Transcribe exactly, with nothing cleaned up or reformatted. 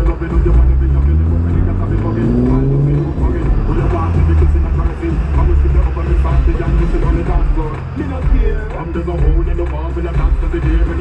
love it, do you want to be young, you live up and you got to be bugging. I love me, you bugging. Do you want to be kissing and caressing? I wish you up on me party and you sit on the dance floor. Me not care. I'm just a hole in the wall with a dance to the day.